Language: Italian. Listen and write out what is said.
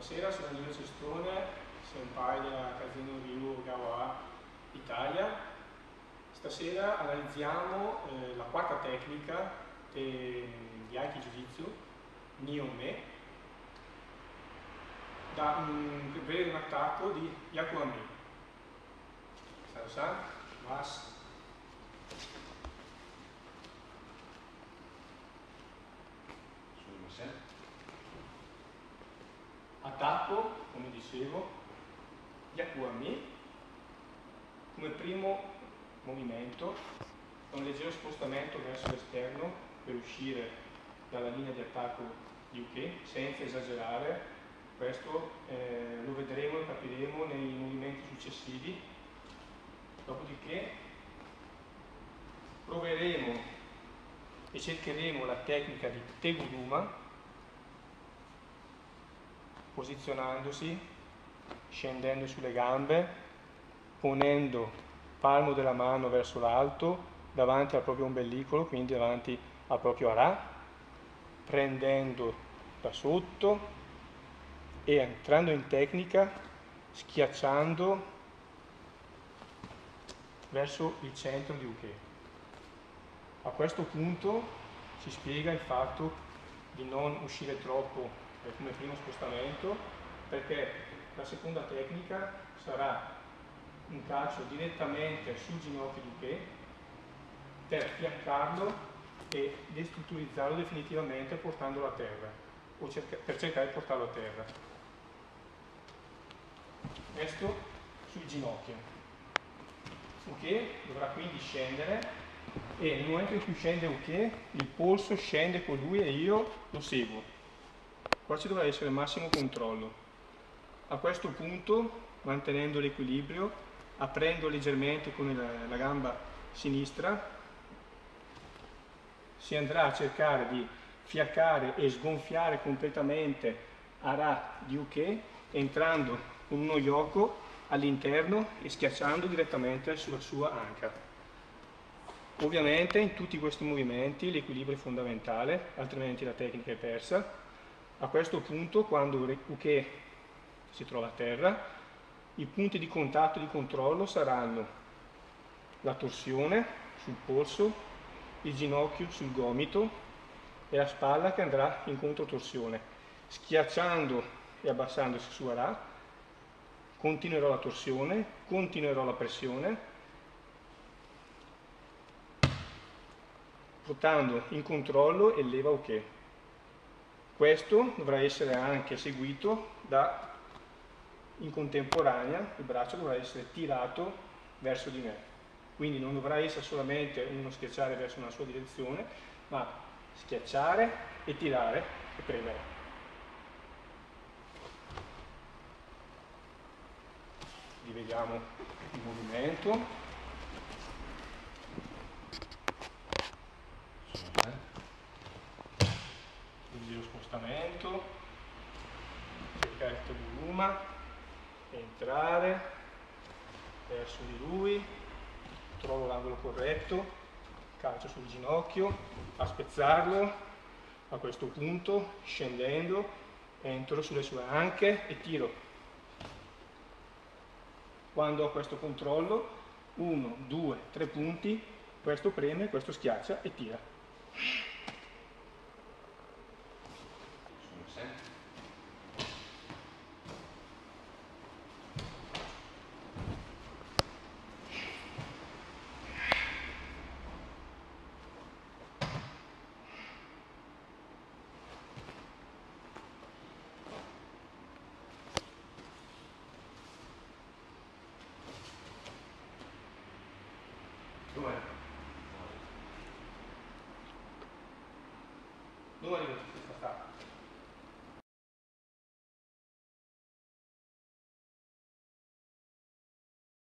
Buonasera, sono Nino Cestone, senpai della Casino Ryu Gawa Italia. Stasera analizziamo la quarta tecnica di Aiki Jiu-Jitsu, Nihon-Me, da un attacco di Yakuame. San, mas. Attacco, come dicevo, Yakuame, come primo movimento, un leggero spostamento verso l'esterno per uscire dalla linea di attacco di Uke, senza esagerare. Questo lo vedremo e capiremo nei movimenti successivi. Dopodiché proveremo e cercheremo la tecnica di Teguruma, posizionandosi, scendendo sulle gambe, ponendo palmo della mano verso l'alto, davanti al proprio ombelico, quindi davanti al proprio arà, prendendo da sotto e entrando in tecnica, schiacciando verso il centro di Uke. A questo punto si spiega il fatto di non uscire troppo come primo spostamento, perché la seconda tecnica sarà un calcio direttamente sul ginocchio di Uke per fiancarlo e destrutturizzarlo definitivamente portandolo a terra, o per cercare di portarlo a terra. Questo sul ginocchio. Uke dovrà quindi scendere e nel momento in cui scende Uke, il polso scende con lui e io lo seguo. Qua ci dovrà essere il massimo controllo. A questo punto, mantenendo l'equilibrio, aprendo leggermente con la gamba sinistra, si andrà a cercare di fiaccare e sgonfiare completamente Hara di Uke, entrando con uno yoko all'interno e schiacciando direttamente sulla sua anca. Ovviamente in tutti questi movimenti l'equilibrio è fondamentale, altrimenti la tecnica è persa. A questo punto, quando Uke si trova a terra, i punti di contatto e di controllo saranno la torsione sul polso, il ginocchio sul gomito e la spalla che andrà in controtorsione. Schiacciando e abbassandosi su Hara, continuerò la torsione, continuerò la pressione, portando in controllo e leva Uke. Questo dovrà essere anche seguito da, in contemporanea, il braccio dovrà essere tirato verso di me. Quindi non dovrà essere solamente uno schiacciare verso una sua direzione, ma schiacciare e tirare e premere. Rivediamo il movimento. Lo spostamento, cercare il Teguruma, entrare verso di lui, trovo l'angolo corretto, calcio sul ginocchio, a spezzarlo, a questo punto scendendo entro sulle sue anche e tiro. Quando ho questo controllo, 1, 2, 3 punti, questo preme, questo schiaccia e tira. Dove arriva questa stata?